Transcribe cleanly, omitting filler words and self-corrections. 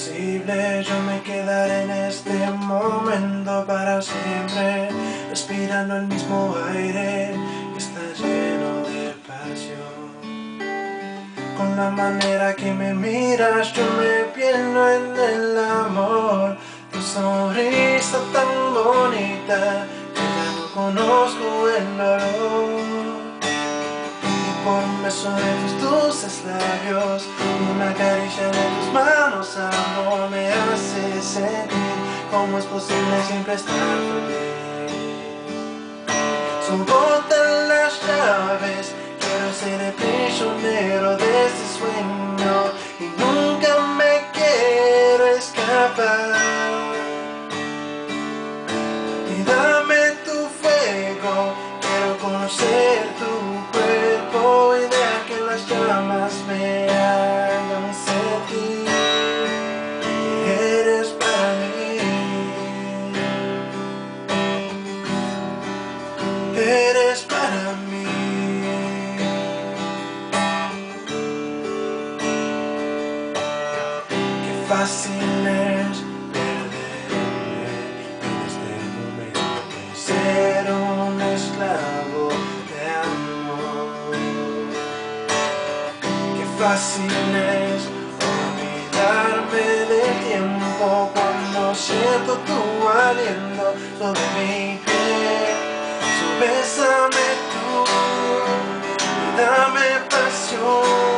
posible, yo me quedaré en este momento para siempre, respirando el mismo aire que está lleno de pasión. Con la manera que me miras, yo me pierdo en el amor. Tu sonrisa tan bonita, que ya no conozco el dolor. Por un beso de tus dulces labios, una caricia de tus manos, amor, me hace sentir cómo es posible siempre estar feliz. Son botas las llaves, quiero ser el prisionero de este sueño y nunca me quiero escapar. Y dame tu fuego, quiero conocer tu cuerpo y dejar que las llamas me hagan sentir que eres para mí. Eres para mí. Qué fácil es perderme en este momento y ser un esclavo de amor. Qué fácil es olvidarme del tiempo cuando siento tu aliento sobre mi piel. Bésame tú y dame pasión.